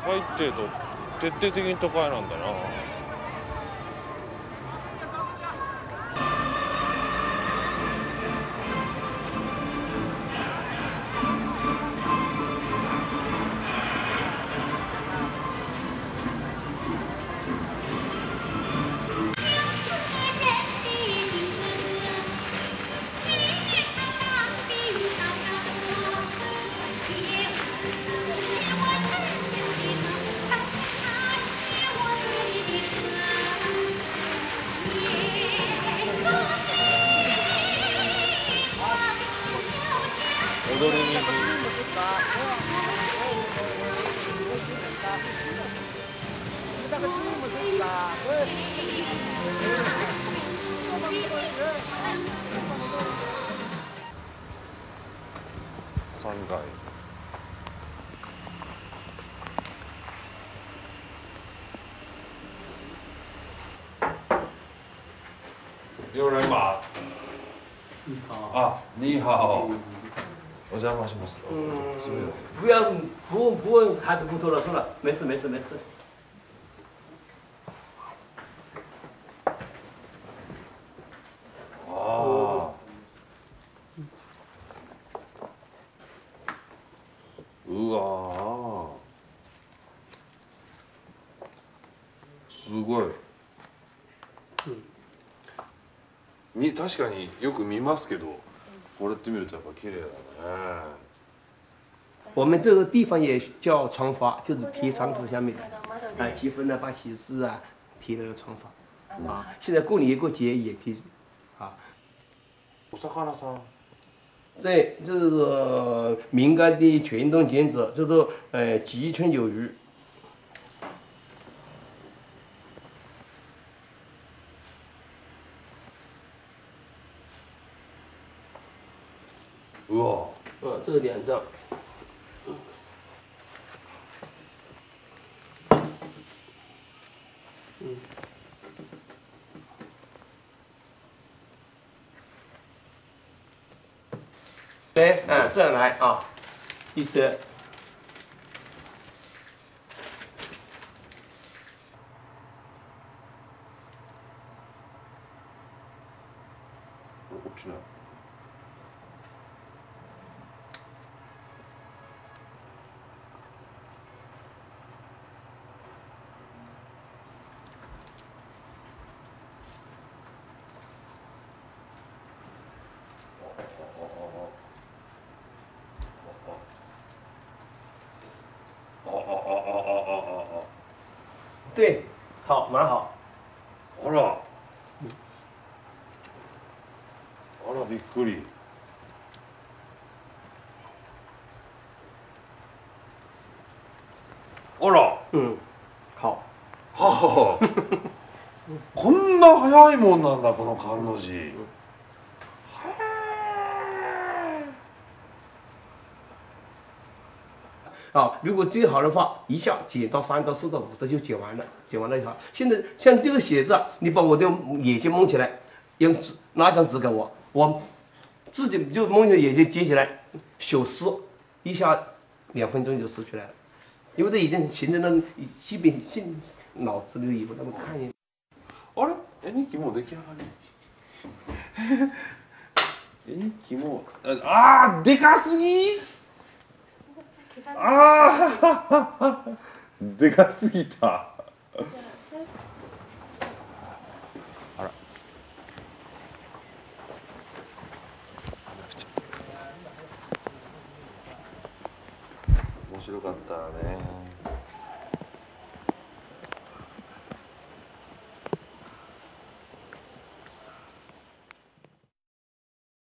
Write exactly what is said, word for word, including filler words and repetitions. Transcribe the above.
会っていうと徹底的に都会なんだな。踊りに三階。有人吗？啊，你好。お邪魔します。 不要不不问孩子不多了，算了，没事没事没事。 ああ。うわすごい。み確かによく見ますけど、こうやって見るとやっぱ綺麗だね。 我们这个地方也叫窗花，就是贴窗户下面的，啊，结婚了、办喜事啊，贴那个窗花，啊，现在过年过节也贴，啊。 お魚さん。 对，这是民间的传统建筑，这都呃鸡春有余。 うわ。 呃，这两张。嗯。对，啊，这样来啊，一折。 落ちない。 对，好，蛮好。 あら。あらびっくり。あら。 うん。好。 はあ。こんな早いもんなんだこの観の字。 啊，如果最好的话，一下剪到三到四到五的就剪完了，剪完了就好。现在像这个写字，你把我的眼睛蒙起来，用纸拿一张纸给我，我自己就蒙着眼睛接起来，手撕一下，两分钟就撕出来了，因为这已经形成了基本性脑子里以后他们看见。 あれ？絵日記もう出来上がり。絵日記もああでかすぎ。ああでかすぎた。あら。面白かったね。